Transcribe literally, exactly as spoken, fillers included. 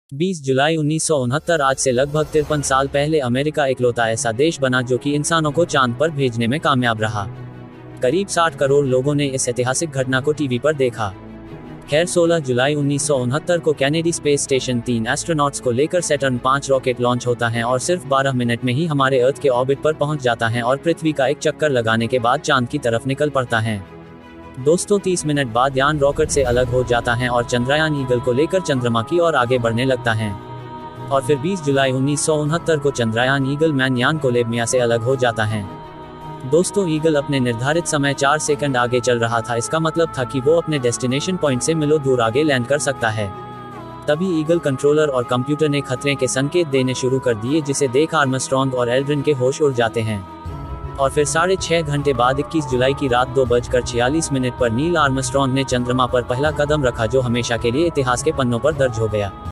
बीस जुलाई उन्नीस सौ उनहत्तर आज से लगभग तिरपन साल पहले अमेरिका इकलौता ऐसा देश बना जो कि इंसानों को चांद पर भेजने में कामयाब रहा। करीब साठ करोड़ लोगों ने इस ऐतिहासिक घटना को टीवी पर देखा। खैर सोलह जुलाई उन्नीस सौ उनहत्तर को कैनेडी स्पेस स्टेशन तीन एस्ट्रोनॉट्स को लेकर सैटर्न पाँच रॉकेट लॉन्च होता है और सिर्फ बारह मिनट में ही हमारे अर्थ के ऑर्बिट पर पहुंच जाता है और पृथ्वी का एक चक्कर लगाने के बाद चांद की तरफ निकल पड़ता है। दोस्तों तीस मिनट बाद यान रॉकेट से अलग हो जाता है और चंद्रयान ईगल को लेकर चंद्रमा की ओर आगे बढ़ने लगता है। और फिर बीस जुलाई उन्नीस सौ उनहत्तर को चंद्रयान ईगल मैन यान कोलेब से अलग हो जाता है। दोस्तों ईगल अपने निर्धारित समय चार सेकंड आगे चल रहा था। इसका मतलब था कि वो अपने डेस्टिनेशन पॉइंट से मीलों दूर आगे लैंड कर सकता है। तभी ईगल कंट्रोलर और कंप्यूटर ने खतरे के संकेत देने शुरू कर दिए, जिसे देख आर्मस्ट्रॉन्ग और एल्ड्रिन के होश उड़ जाते हैं। और फिर साढ़े छह घंटे बाद इक्कीस जुलाई की रात दो बजकर छियालीस मिनट पर नील आर्मस्ट्रॉन्ग ने चंद्रमा पर पहला कदम रखा, जो हमेशा के लिए इतिहास के पन्नों पर दर्ज हो गया।